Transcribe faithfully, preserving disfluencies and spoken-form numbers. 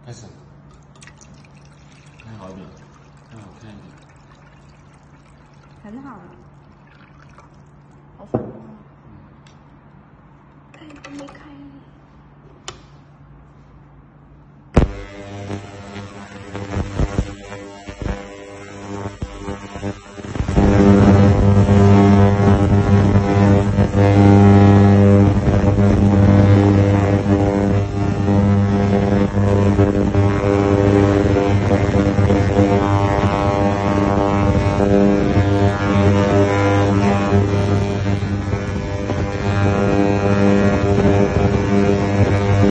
开始，开好一点，开好看一点。 很好了，好爽哦！开都没开。